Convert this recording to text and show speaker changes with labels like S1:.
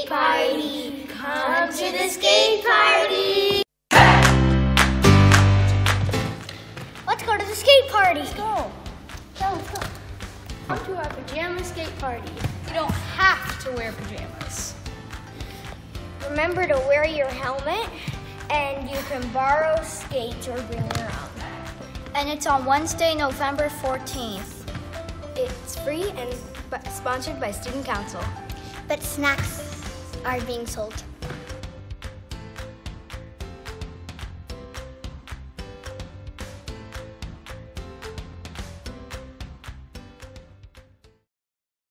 S1: skate party. Come to the skate party. Let's go to the skate party.
S2: Let's go.
S1: Let's go.
S2: Come to our pajama skate party. You don't have to wear pajamas.
S1: Remember to wear your helmet, and you can borrow skates or bring your own.
S2: And it's on Wednesday, November 14th.
S1: It's free and sponsored by Student Council.
S3: But snacks are being sold.